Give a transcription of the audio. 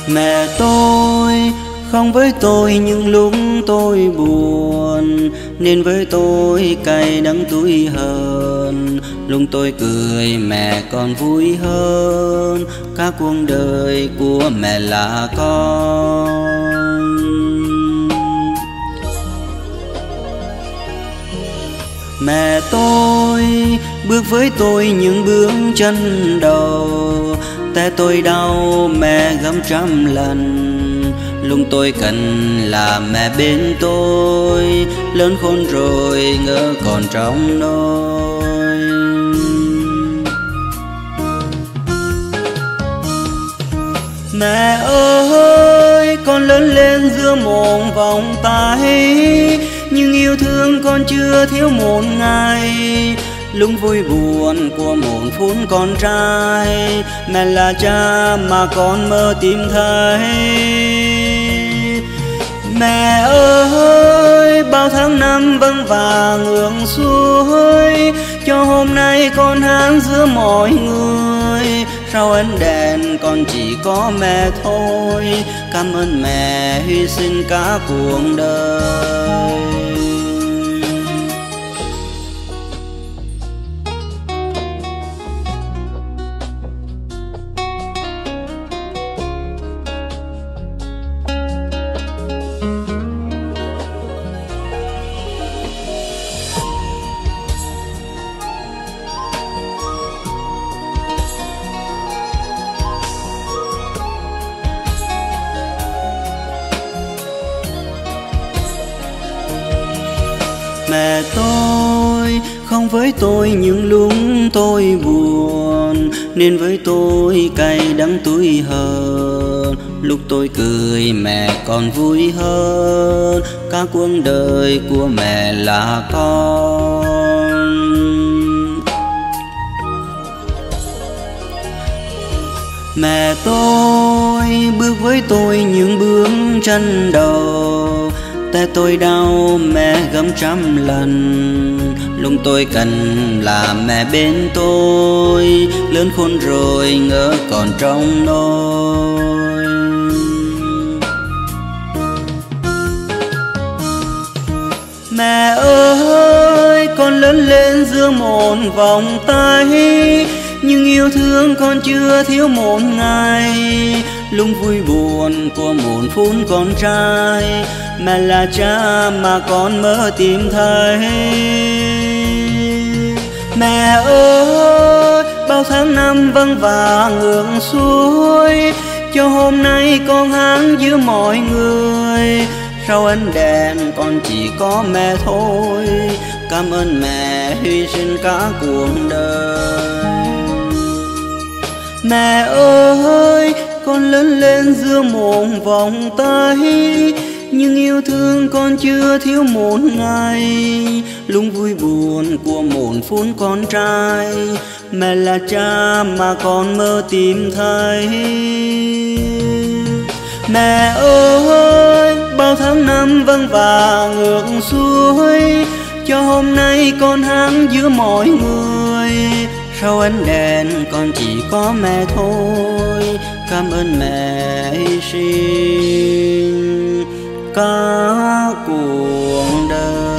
Mẹ tôi không với tôi những lúc tôi buồn, nên với tôi cay đắng tủi hờn. Lúc tôi cười mẹ còn vui hơn, cả cuộc đời của mẹ là con. Mẹ tôi bước với tôi những bước chân đầu, tay tôi đau mẹ gấp trăm lần. Lúc tôi cần là mẹ bên tôi, lớn khôn rồi ngỡ còn trong nôi. Mẹ ơi, con lớn lên giữa một vòng tay, nhưng yêu thương con chưa thiếu một ngày. Lúc vui buồn của một phút con trai, mẹ là cha mà con mơ tìm thấy. Mẹ ơi, bao tháng năm vâng vả ngược xuôi, cho hôm nay con hát giữa mọi người. Sau ánh đèn con chỉ có mẹ thôi, cảm ơn mẹ hy sinh cả cuộc đời. Mẹ tôi không với tôi những lúc tôi buồn, nên với tôi cay đắng tủi hờn. Lúc tôi cười mẹ còn vui hơn, cả cuộc đời của mẹ là con. Mẹ tôi bước với tôi những bước chân đầu, tay tôi đau mẹ gấp trăm lần. Lúc tôi cần là mẹ bên tôi, lớn khôn rồi ngỡ còn trong nôi. Mẹ ơi, con lớn lên giữa một vòng tay, nhưng yêu thương con chưa thiếu một ngày. Lúc vui buồn của một phút con trai, mẹ là cha mà con mơ tìm thấy. Mẹ ơi, bao tháng năm vâng vả ngược xuôi, cho hôm nay con hát giữa mọi người. Sau ánh đèn con chỉ có mẹ thôi, cảm ơn mẹ hy sinh cả cuộc đời. Mẹ ơi, con lớn lên giữa một vòng tay, nhưng yêu thương con chưa thiếu một ngày. Lúc vui buồn của một phút con trai, mẹ là cha mà con mơ tìm thấy. Mẹ ơi, bao tháng năm vâng vả ngược xuôi, cho hôm nay con hát giữa mọi người. Sau ánh đèn con chỉ có mẹ thôi, cảm ơn mẹ hy sinh cả cuộc đời.